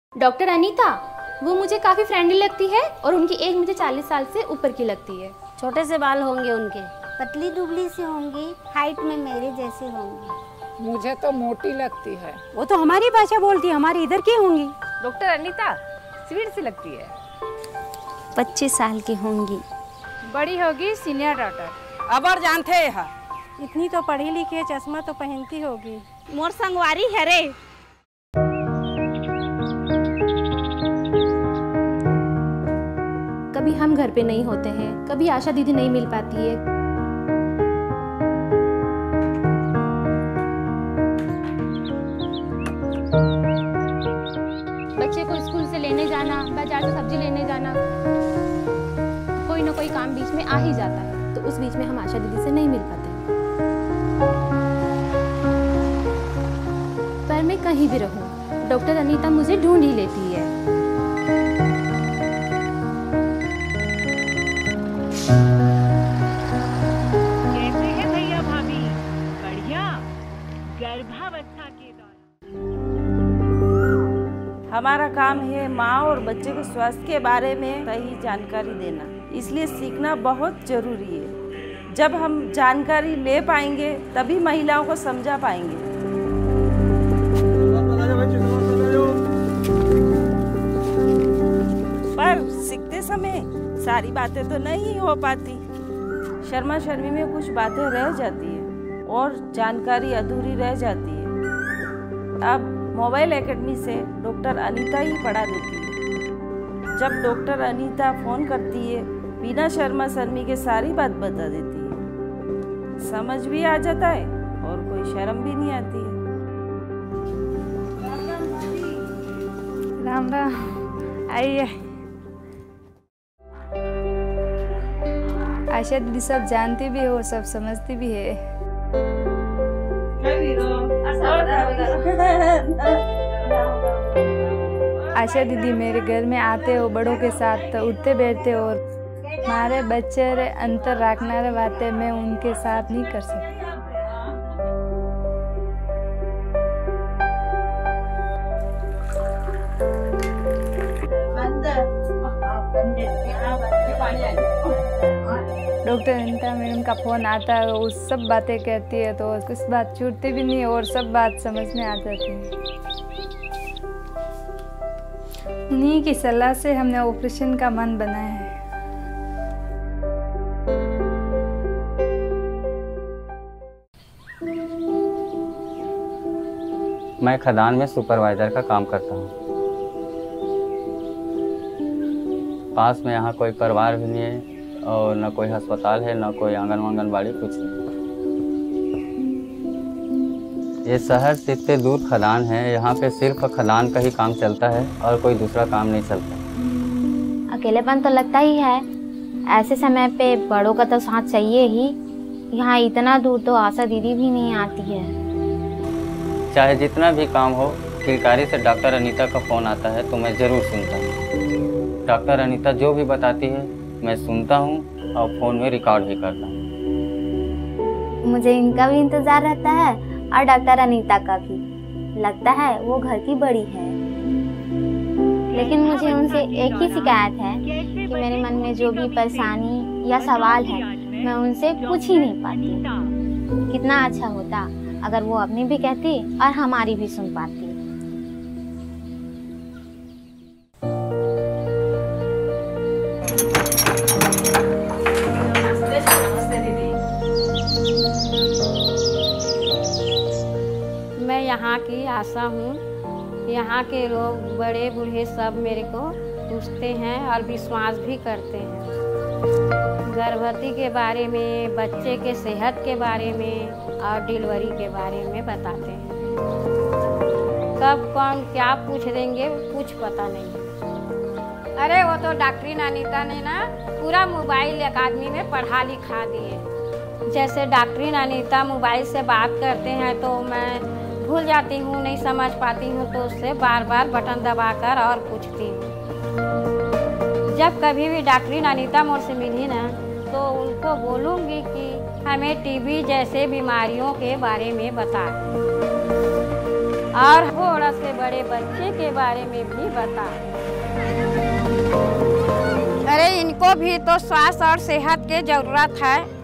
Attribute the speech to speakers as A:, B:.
A: Doctor Anita, वो मुझे काफ़ी फ्रेंडली लगती है और उनकी एज मुझे 40 साल से ऊपर की लगती है।
B: छोटे से बाल होंगे उनके,
C: पतली दुबली सी होंगी, हाइट में मेरे जैसी होंगी।
D: मुझे तो मोटी लगती है।
E: वो तो हमारी भाषा बोलती है, हमारी इधर की होंगी।
F: डॉक्टर अनीता स्वीट सी लगती है।
B: 25 साल की होंगी।
F: बड़ी होगी सीनियर डॉक्टर।
E: अब और जानते हैं, इतनी तो पढ़ी लिखी है, चश्मा तो पहनती होगी।
B: मोर संगवारी है रे।
A: कभी हम घर पे नहीं होते हैं, कभी आशा दीदी नहीं मिल पाती है। बच्चे को स्कूल से लेने जाना, बाजार से सब्जी लेने जाना, कोई ना कोई काम बीच में आ ही जाता है, तो उस बीच में हम आशा दीदी से नहीं मिल पाते। पर मैं कहीं भी रहूं, डॉक्टर अनीता मुझे ढूंढ ही लेती है।
G: कैसे हैं भैया भाभी? बढ़िया। गर्भावस्था के दौरान
H: हमारा काम है माँ और बच्चे के स्वास्थ्य के बारे में सही जानकारी देना, इसलिए सीखना बहुत जरूरी है। जब हम जानकारी ले पाएंगे तभी महिलाओं को समझा पाएंगे। पर सीखते समय सारी बातें तो नहीं हो पाती, शर्मा शर्मी में कुछ बातें रह जाती है और जानकारी अधूरी रह जाती है। अब मोबाइल एकेडमी से डॉक्टर अनीता ही पढ़ा देती है। जब डॉक्टर अनीता फ़ोन करती है, बिना शर्मा शर्मी के सारी बात बता देती है। समझ भी आ जाता है और कोई शर्म भी नहीं आती है।
F: राम राम। आइए। आशा दीदी सब जानती भी है और सब समझती भी है। आशा दीदी मेरे घर में आते हो, बड़ों के साथ उठते बैठते और हमारे बच्चे रे अंतर रखना रे बातें मैं उनके साथ नहीं कर सकती। डॉक्टर अनीता मैडम का फोन आता है, वो सब बातें कहती है तो कुछ बात छूटती भी नहीं और सब बात समझ में आ जाती है। उन्हीं की सलाह से हमने ऑपरेशन का मन बनाया है।
I: मैं खदान में सुपरवाइजर का काम करता हूँ। पास में यहाँ कोई परिवार भी नहीं है और न कोई अस्पताल है, न कोई आंगनबाड़ी, कुछ नहीं। ये शहर से इतने दूर खदान है, यहाँ पे सिर्फ खदान का ही काम चलता है और कोई दूसरा काम नहीं चलता।
C: अकेलेपन तो लगता ही है, ऐसे समय पे बड़ों का तो साथ चाहिए ही। यहाँ इतना दूर तो आशा दीदी भी नहीं आती है।
I: चाहे जितना भी काम हो, किलकारी से डॉक्टर अनीता का फ़ोन आता है तो मैं ज़रूर सुनता हूँ। डॉक्टर अनीता जो भी बताती है मैं सुनता हूँ और फ़ोन में रिकॉर्ड भी करता हूँ।
C: मुझे इनका भी इंतजार रहता है और डॉक्टर अनीता का भी। लगता है वो घर की बड़ी है, लेकिन मुझे उनसे एक ही शिकायत है कि मेरे मन में जो भी परेशानी या सवाल है मैं उनसे पूछ ही नहीं पाती। कितना अच्छा होता अगर वो अपनी भी कहती और हमारी भी सुन पाती।
J: मैं यहाँ की आशा हूँ। यहाँ के लोग बड़े बूढ़े सब मेरे को पूछते हैं और विश्वास भी करते हैं। गर्भवती के बारे में, बच्चे के सेहत के बारे में और डिलीवरी के बारे में बताते हैं। कब कौन क्या पूछ देंगे कुछ पता नहीं। अरे वो तो डॉक्टर अनीता ने ना पूरा मोबाइल अकादमी में पढ़ा लिखा दिए। जैसे डॉक्टर अनीता मोबाइल से बात करते हैं तो मैं भूल जाती हूँ, नहीं समझ पाती हूँ, तो उससे बार बार बटन दबाकर और पूछती हूँ। जब कभी भी डॉक्टर अनीता मोर से मिली ना तो उनको बोलूँगी कि हमें टीबी जैसे बीमारियों के बारे में बताएं और थोड़ा से बड़े बच्चे के बारे में भी बताएं। अरे इनको भी तो स्वास्थ्य और सेहत की जरूरत है।